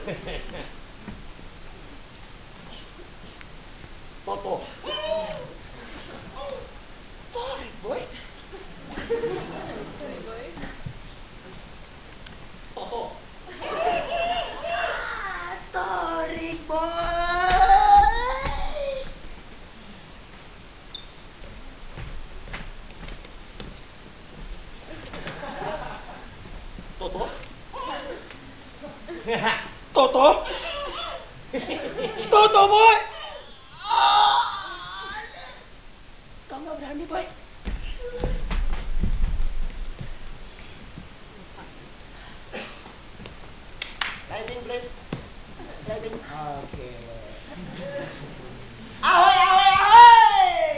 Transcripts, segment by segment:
Toto. Sorry, boy. Toto. Sorry, boy. Toto. Toto. Toto, boy. Kau nggak berani, boy. Sliding, please. Sliding. Okay. Ahoy, ahoy, ahoy.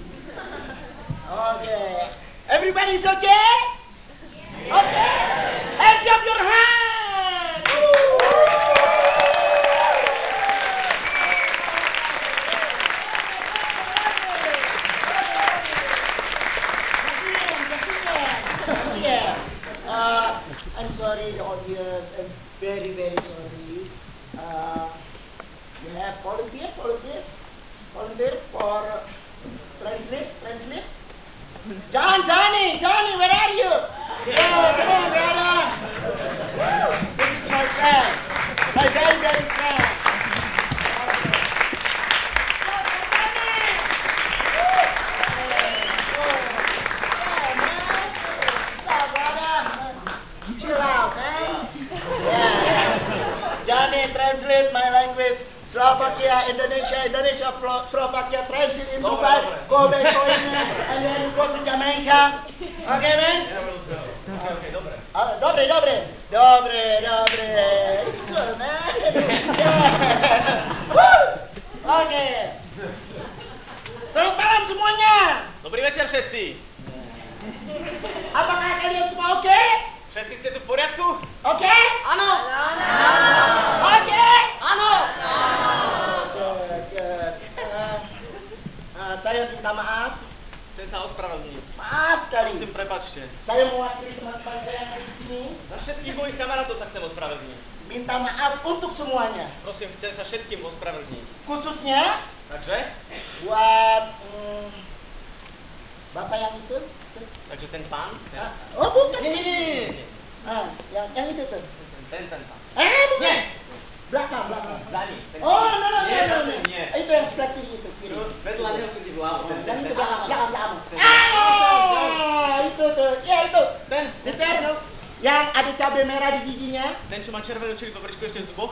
Okay. Everybody's okay? Okay. Hands up your hand. I'm sorry, the audience. I'm very, very sorry. You have volunteer for translate. Johnny, where are you? Yeah, come on, brother. This is my friend, my very, very friend. Johnny, translate my language. Slovakia, Indonesia, Slovakia, translate in Dubai, go back to India, and then go to Jamaica. Okay, man? Okay, dobre. Dobre. It's good, man. Woo! Okay. Selamat malam semuanya. Dobrý večer všetci. Apakah kalian semua oke? Všetci ste tu v poriadku? Oke? Áno. Oke? Áno. Good. Saya minta maaf. Chcem sa ospravedlniť. Maaf sekali. Prosím, prepáčte. Saya mewakili teman-teman saya yang ada di sini. Za všetkých mojich kamarátov sa chcem ospravedlniť. Minta maaf untuk semuanya. Prosím, chcem sa všetkým ospravedlniť. Khususnya Takže? buat bapak yang itu. Takže ten pán? Ah, oh bukan. Nie. Yang itu tuh. Ten pán. Bukan. Belakang. Zani. Oh, no. Nie. Itu yang seperti itu. Kiri. Vedľa neho sedí vľavo. Yang itu belakang. Itu tuh. Ya itu. Ten. Yang ada cabai merah di giginya. Ten, čo má červenú čili papričku ešte v zuboch.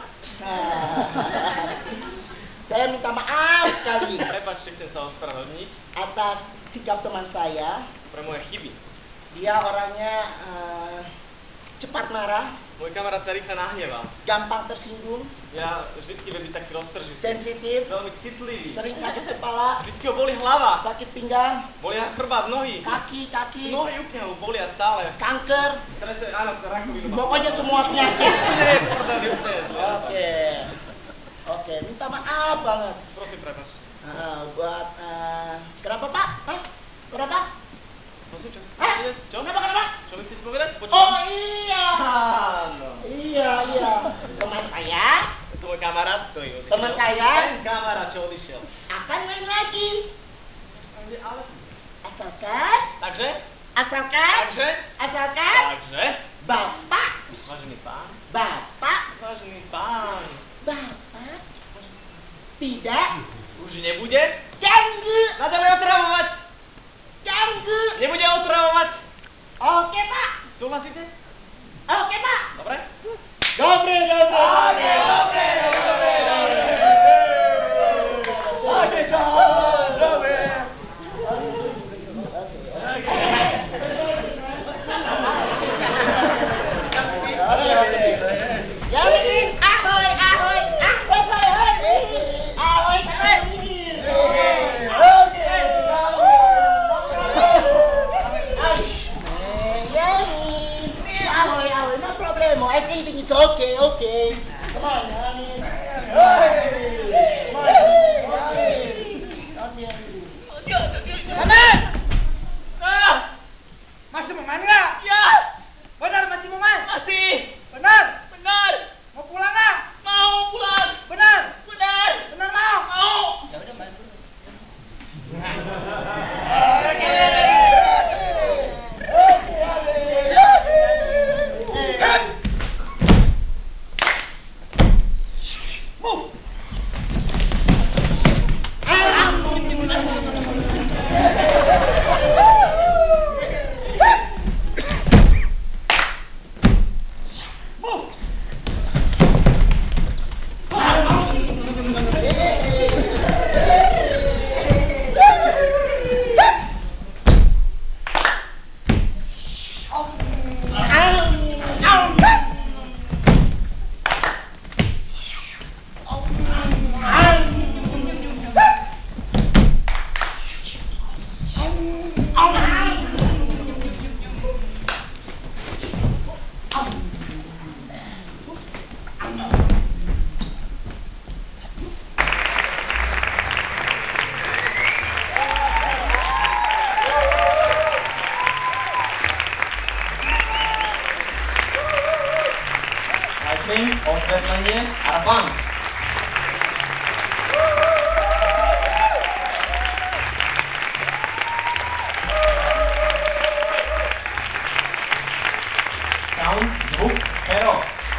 Saya minta maaf sekali Prepáčte, chcem sa ospravedlniť atas sikap teman saya. pre moje chyby. Dia orangnya cepat marah, Môj kamarát sa rýchle nahnevá. gampang tersinggung, Ja vždycky vedím taký roztržitý. sensitif, Veľmi citlivý. sering sakit kepala, Vždycky ho boli hlava. sakit pinggang, Bolia chrbát, nohy. kaki, Nohy úplne ho bolia stále. kanker, Áno, rakovinu má. pokoknya semua penyakit. Oke. Oke, minta maaf banget. Prosím, prepáč. Buat kenapa Pak? Kenapa? Prosím, čo? Hah? Čo? Kenapa? Čo mi chcete povedať? Oh iya. Áno. Iya. Teman saya To môj kamarát, ktorý odišiel. Teman saya? Ten kamarát, čo odišiel. akan main lagi. Ale... Asalkan Takže? Asalkan Bapak Vážený pán. Bapak tidak Už nebude? ganggu. Naďalej otravovať. Ganggu. Nebude otravovať. Oke Pak. Súhlasíte? Oke Pak. Dobre? Dobre. Bank of Wrestling-nya Arafang. Sound Book Hero.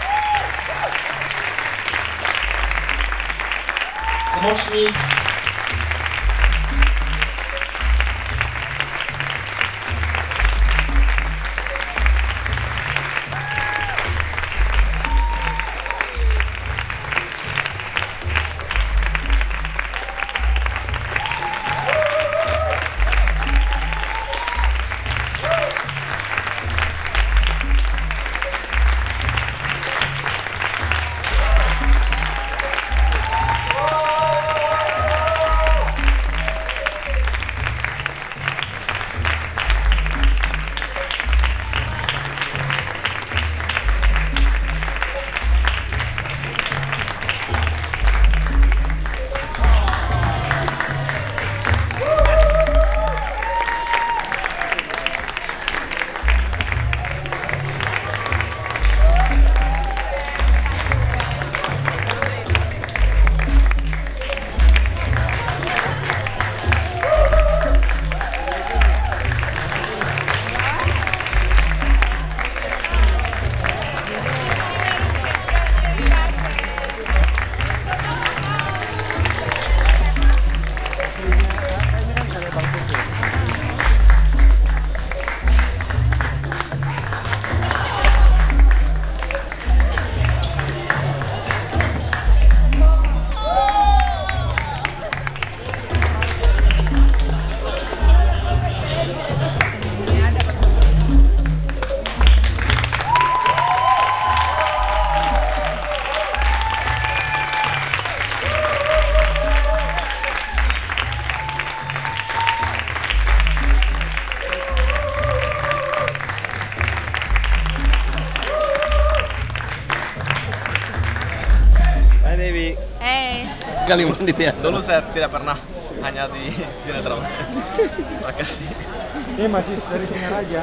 Pomocnik Kalimantan itu ya? Dulu saya tidak pernah, hanya di sinetron. Makasih. Ini masih dari Singaraja.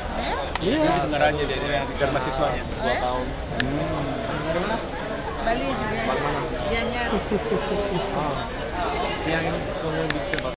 Iya, di Singaraja dia itu yang bikin mahasiswanya 2 tahun. Dari mana? Bali juga. Bagaimana? Dianya. Oh. Yang ini